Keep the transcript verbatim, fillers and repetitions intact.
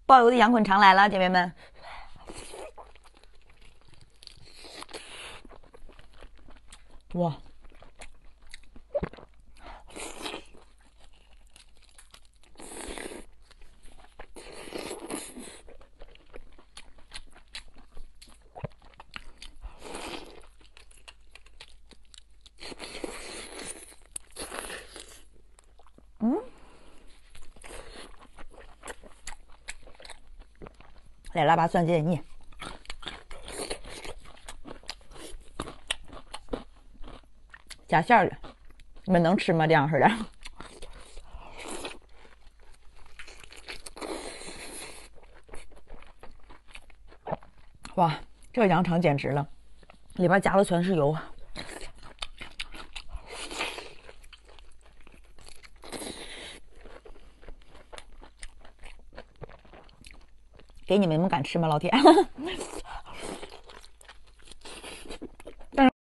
包邮的羊滚肠来了，姐妹们。哇！嗯，来腊八蒜解解腻。加馅儿的，你们能吃吗？这样式的？哇，这个羊肠简直了，里边加的全是油。给你们，你们敢吃吗？老铁。